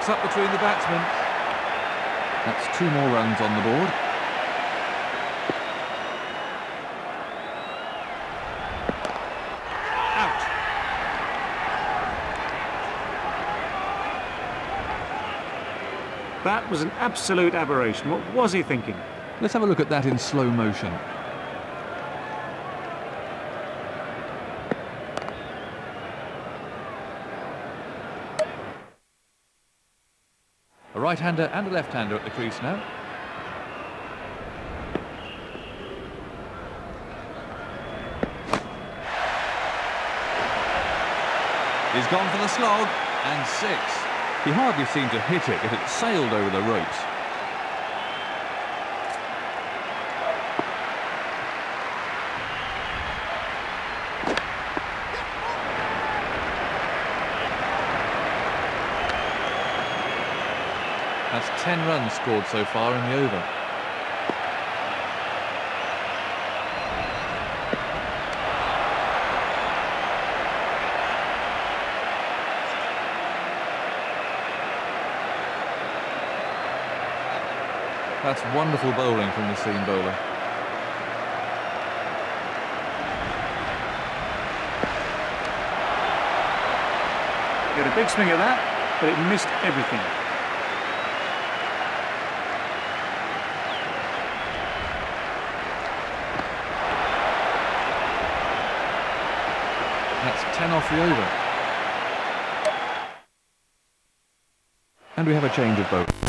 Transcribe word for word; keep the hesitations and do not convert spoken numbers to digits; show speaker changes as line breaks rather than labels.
mix-up between the batsmen. That's two more runs on the board. Out.
That was an absolute aberration. What was he thinking?
Let's have a look at that in slow motion. A right-hander and a left-hander at the crease now. He's gone for the slog, and six. He hardly seemed to hit it, it had sailed over the ropes. That's ten runs scored so far in the over. That's wonderful bowling from the seam bowler.
He had a big swing at that, but it missed everything.
That's ten off the over. And we have a change of both.